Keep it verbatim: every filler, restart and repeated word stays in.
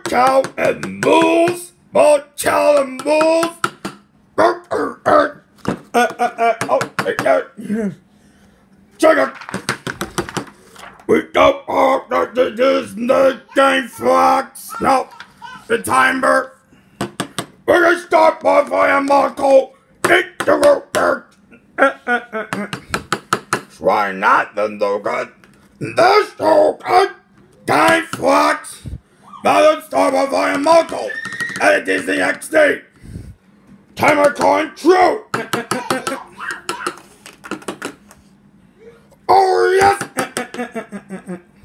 cow and moose, more cow and moose. Uh, uh, uh, uh, uh, oh, uh, check it. We don't want to use the game flags. No, the timer. We're gonna start by fire, Marco. Eat the rope. Uh, uh, uh, uh. Try not the no good. There's no good. Game flags. Now let's start by fire, Marco. And it is the X D. Timer coin true. Oh yes.